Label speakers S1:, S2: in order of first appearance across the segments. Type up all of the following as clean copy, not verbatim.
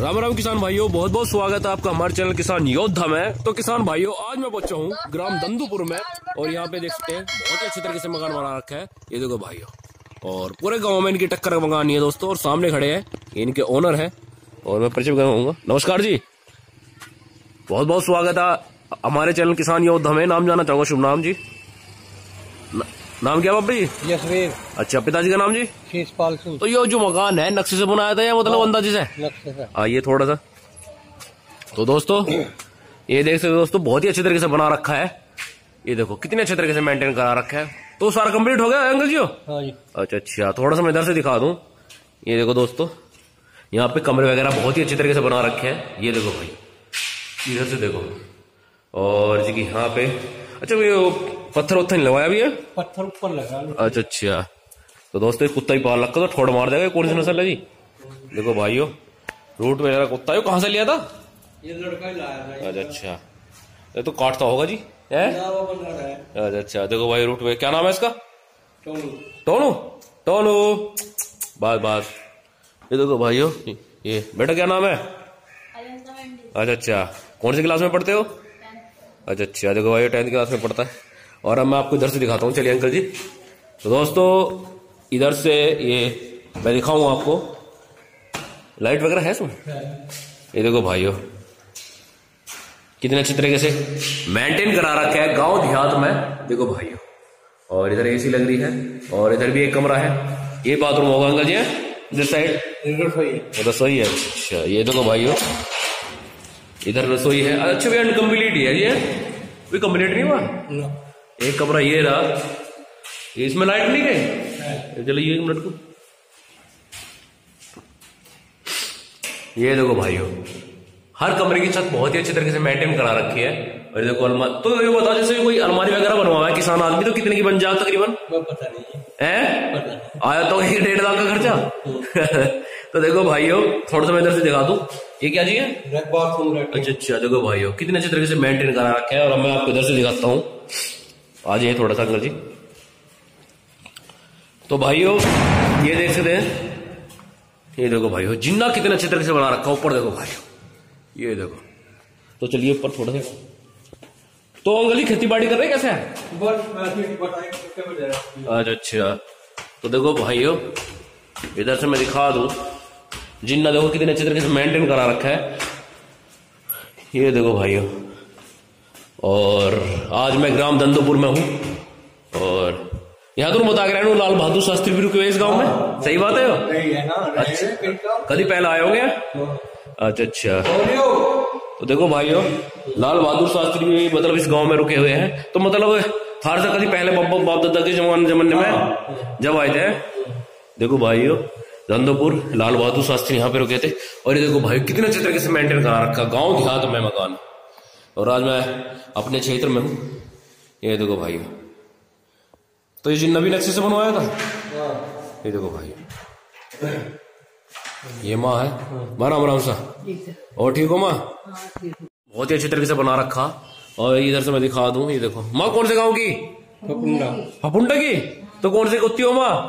S1: राम राम किसान भाइयों, बहुत बहुत स्वागत है आपका हमारे चैनल किसान योद्धा में। तो किसान भाइयों, आज मैं पहुंचा हूँ ग्राम दंदूपुर में और यहाँ पे देख सकते हैं बहुत ही अच्छे तरीके से मकान बना रखा है। ये देखो भाइयों, और पूरे गांव में इनकी टक्कर का मकान नहीं है दोस्तों। और सामने खड़े हैं इनके ओनर है और मैं परिचय कराऊंगा। नमस्कार जी, बहुत बहुत स्वागत है हमारे चैनल किसान योद्धा में। नाम जानना चाहूंगा, शुभ नाम जी। नाम क्या बाबा जी?
S2: यशवीर।
S1: अच्छा, पिताजी का नाम जी?
S2: शीशपाल सिंह।
S1: तो ये जो मकान है नक्शे से बनाया था या मतलब अंदाजे से?
S2: नक्शे से।
S1: आइए थोड़ा सा। तो दोस्तों ये देख सकते हो दोस्तों, बहुत ही अच्छे तरीके से बना रखा है। ये देखो कितने अच्छे तरीके से मेंटेन करा रखा है। तो सारा कंप्लीट हो गया अंकल जी?
S2: हाँ जी।
S1: अच्छा, थोड़ा सा मैं इधर से दिखा दूं। ये देखो दोस्तों, यहाँ पे कमरे वगैरह बहुत ही अच्छे तरीके से बना रखे हैं। ये देखो भाई, इधर से देखो। और जी यहाँ पे अच्छा ये पत्थर उत्थर नहीं लगाया भी है?
S2: पत्थर ऊपर लगा।
S1: अच्छा। तो दोस्तों कुत्ता ही पाल रखा, तो ठोड़ मार देगा। कौन सी नस्ल है जी? देखो भाइयों, रूट वगैरह कुत्ता कहाँ से लिया था?
S2: ये लड़का ही लाया था।
S1: अच्छा, ये तो काटता होगा जी है? अच्छा, देखो भाई रूट में क्या नाम है इसका? टोनू। टोनू बात। ये देखो भाइयों, ये बेटा क्या नाम है? अच्छा, कौन सी क्लास में पढ़ते हो? अच्छा, देखो भाई 10th क्लास में पढ़ता है। और अब मैं आपको इधर से दिखाता हूँ, चलिए अंकल जी। तो दोस्तों इधर से ये मैं दिखाऊंगा आपको। लाइट वगैरह है इसमें? ये देखो भाइयों, कितने अच्छे तरीके से मेंटेन करा रखा है गांव देहात में। देखो भाइयों, और इधर एसी लग रही है और इधर भी एक कमरा है। ये बाथरूम होगा अंकल जी? इधर साइड रसोई है। अच्छा, ये देखो भाइयों, इधर रसोई है। अच्छा भैया, अनकम्प्लीट ही है ये, कोई कंप्लीट नहीं हुआ। एक कमरा ये रहा, इसमें लाइट नहीं गई। चलिए एक मिनट को। ये देखो भाइयों, हर कमरे की छत बहुत ही अच्छे तरीके से मेंटेन करा रखी है। और देखो अलमारी, तो ये बताओ जैसे कोई अलमारी वगैरह बनवा है किसान आदमी तो कितने की बन जाए तकरीबन?
S2: पता नहीं
S1: है, आया तो 1-1.5 लाख का खर्चा। तो देखो भाइयों, थोड़ा सा मैं इधर से दिखा दूं। ये क्या जी है? अच्छा, देखो भाइयों कितने अच्छे तरीके से मेंटेन करा रखा है। और मैं आपको इधर से दिखाता हूँ। आ जाइए थोड़ा सा अंकल जी। तो भाइयों ये देख सकते हैं, ये देखो भाइयों जिन्ना कितने अच्छे तरीके से बना रखा है। ऊपर देखो भाइयों, ये देखो। तो चलिए ऊपर थोड़ा सा। तो अंकल जी खेती बाड़ी कर रहे कैसे है? अच्छा, तो देखो भाइयों इधर से मैं दिखा दूं, जिन्ना देखो कितने अच्छे तरीके से मेंटेन करा रखा है। ये देखो भाइयों, और आज मैं ग्राम दंदूपुर में हूँ और यहाँ तो बता के रहा हूँ लाल बहादुर शास्त्री भी रुके हुए इस गांव में। सही बात है? अच्छा, कभी पहले आए होंगे? अच्छा। तो देखो भाइयों, लाल बहादुर शास्त्री भी मतलब इस गांव में रुके हुए हैं। तो मतलब थार से कभी पहले बाप दादा के जमाने में जब आए थे। देखो भाइयों, दंदूपुर लाल बहादुर शास्त्री यहाँ पे रुके थे। और ये देखो भाई कितने अच्छे तरीके से मेंटेन करा रखा गांव देहात में मकान। और आज मैं अपने क्षेत्र में हूँ। ये देखो भाइयों, तो ये जिन्ना भी नक्शे से बनवाया था। ये देखो भाई, ये माँ है। माँ राम सा। और ठीक हो माँ? बहुत ही अच्छे तरीके से बना रखा। और इधर से मैं दिखा दूं, ये देखो माँ कौन से गांव की? फपुंडा की। तो कौन से कुत्ती हो माँ?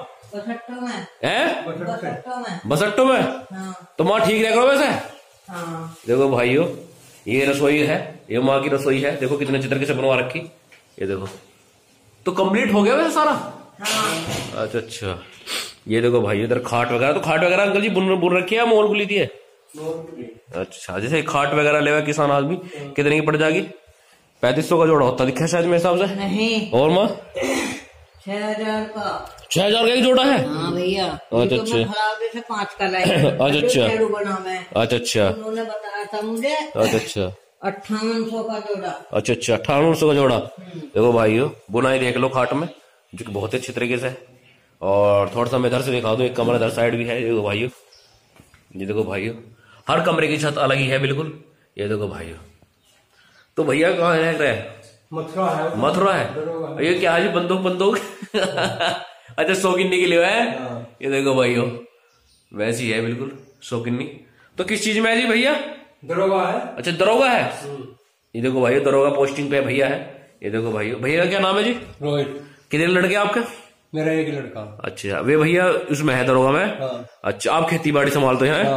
S1: बसट्टो में। तो माँ ठीक रह करो वैसे। देखो भाइयों, ये रसोई है, ये माँ की रसोई है। देखो कितने अच्छे तरीके से बनवा रखी। ये देखो, तो कंप्लीट हो गया वैसे सारा? अच्छा, ये देखो भाई इधर खाट वगैरह। तो खाट वगैरह अंकल जी बुन रखी है, मोल खुली थी है? अच्छा, जैसे खाट वगैरह लेगा किसान आदमी कितने की पड़ जाएगी? 3500 का जोड़ा होता दिखा शायद मेरे हिसाब से।
S3: नहीं।
S1: और माँ
S3: 6000 का।
S1: 6000 का एक जोड़ा है?
S3: हाँ भैया।
S1: अच्छा,
S3: तो मैं खराबे से 5 का लाई।
S1: अच्छा,
S3: बना मैं।
S1: अच्छा,
S3: उन्होंने बताया था मुझे।
S1: अच्छा,
S3: 5800 का जोड़ा।
S1: अच्छा, 5800 का जोड़ा। देखो भाइयों, बुनाई देख लो खाट में, जो कि बहुत अच्छे तरीके से। और थोड़ा सा मैं इधर से दिखा दूं, एक कमरा इधर साइड भी है। ये देखो भाइयों, ये देखो भाइयों, हर कमरे की छत अलग ही है बिल्कुल। ये देखो भाइयों, तो भैया कहाँ रह रहे हैं? मथुरा है। ये क्या है जी? बंदूक अच्छा, शौकीनी के लिए है। ये देखो भाइयों, वैसी है बिल्कुल शौकीनी। तो किस चीज में है जी भैया?
S2: दरोगा है। अच्छा,
S1: दरोगा है। ये देखो भाइयों, दरोगा पोस्टिंग पे भैया है। ये देखो भाइयों, भैया का क्या नाम है जी?
S2: रोहित।
S1: कितने लड़के आपके?
S2: मेरा एक लड़का।
S1: अच्छा, वे भैया उसमें है दरोगा में।
S2: हाँ।
S1: अच्छा, आप खेती बाड़ी संभालते हैं?
S2: हाँ।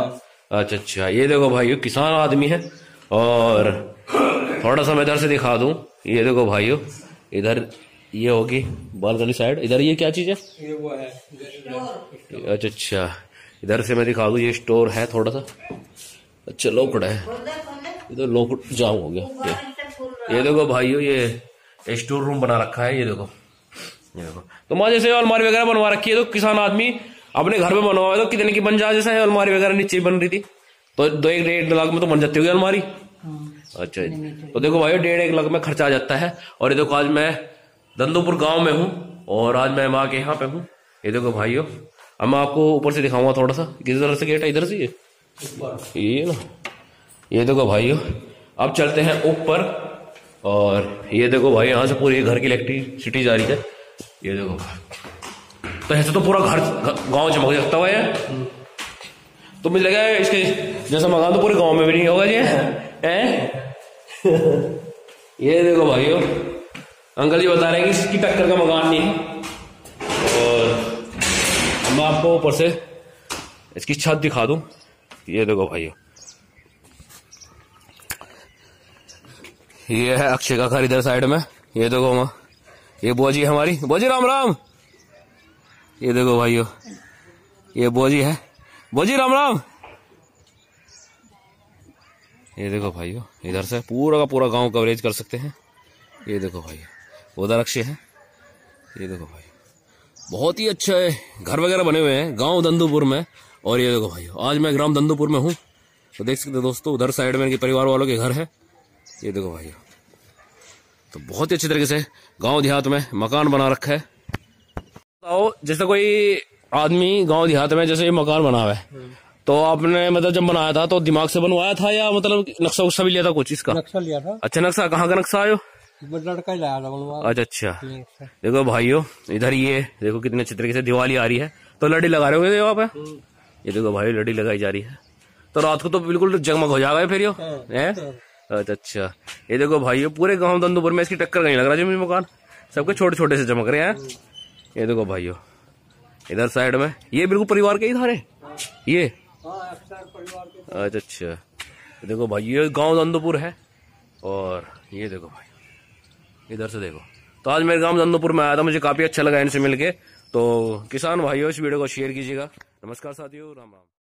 S1: अच्छा अच्छा, ये देखो भाइयों किसान आदमी है। और थोड़ा सा मैं इधर से दिखा दूं, ये देखो भाइयों, इधर ये होगी बालकनी साइड, इधर ये क्या चीज है?
S2: ये वो है
S1: अच्छा अच्छा, इधर से मैं दिखा दूं, ये स्टोर है थोड़ा सा। अच्छा लॉकड है, इधर लॉकड जाम हो गया। ये देखो भाइयों, ये स्टोर रूम बना रखा है, ये देखो। तो माँ जैसे अलमारी वगैरह बनवा रखी है, तो किसान आदमी अपने घर में बनवा है तो कितने की बन जाए? जैसा है अलमारी वगैरह नीचे बन रही थी तो 2-1 लाख में तो बन जाती होगी अलमारी। अच्छा, तो देखो भाई 1.5-1 लाख में खर्चा आ जाता है। और ये देखो आज मैं दंदोपुर गांव में हूँ और आज मैं माँ के यहाँ पे हूँ। ये देखो भाइयों, अब मैं आपको ऊपर से दिखाऊंगा थोड़ा सा, किस तरह से गेट है, इधर से ये ना। ये देखो भाइयों, अब चलते हैं ऊपर। और ये देखो भाई, यहाँ से पूरी घर की इलेक्ट्रिसिटी जा रही है। ये देखो, तो ऐसे तो पूरा घर गांव चमक सकता हुआ है। तो मुझे लगा इसके जैसा मकान तो पूरे गांव में भी नहीं होगा जी है? ये देखो भाइयों, अंकल जी बता रहे हैं कि इसकी टक्कर का मकान नहीं है। और मैं आपको ऊपर से इसकी छत दिखा दूं। ये देखो भाइयों, ये है अक्षय का घर इधर साइड में। ये देखो माँ, ये बोजी हमारी, बोजी राम राम। ये देखो भाइयों, ये बोजी है, बोजी राम राम। ये देखो भाइयों, इधर से पूरा का पूरा गांव कवरेज कर सकते हैं। ये देखो भाइयों, उधर अक्षय है। ये देखो भाई, बहुत ही अच्छा है, घर वगैरह बने हुए हैं गांव दंदोपुर में। और ये देखो भाइयों, आज मैं ग्राम दंदोपुर में हूँ, तो देख सकते हो दोस्तों, उधर साइड में इनके परिवार वालों के घर है। ये देखो भाइयों, तो बहुत ही अच्छी तरीके से गांव देहात में मकान बना रखा है। तो जैसे कोई आदमी गांव देहात में जैसे ये मकान बना हुआ है, तो आपने मतलब जब बनाया था तो दिमाग से बनवाया था या मतलब नक्शा उक्सा भी लिया था कुछ इसका?
S2: नक्शा लिया था।
S1: अच्छा, नक्शा कहाँ का नक्शा आयो?
S2: लड़का ही लाया था बनवा।
S1: अच्छा अच्छा, देखो भाइयों, इधर ये देखो कितने अच्छे तरीके से दिवाली आ रही है, तो लड़ी लगा रहे होंगे वहाँ पे। ये देखो भाई, लड़ी लगाई जा रही है, तो रात को तो बिल्कुल जगमग हो जाएगा फिर यो है। अच्छा अच्छा, ये देखो भाइयों, पूरे गांव दंदोपुर में इसकी टक्कर नहीं लग रहा जमीन मकान, सबके छोटे छोटे से चमक रहे हैं। ये देखो भाइयों, इधर साइड में ये बिल्कुल परिवार के ही धारे ये। अच्छा अच्छा, देखो भाई, ये गांव दंदोपुर है। और ये देखो भाई, इधर से देखो। तो आज मेरे गांव दंदोपुर में आया था, मुझे काफी अच्छा लगा इनसे मिलके। तो किसान भाइयों, इस वीडियो को शेयर कीजिएगा। नमस्कार साथियों, राम राम।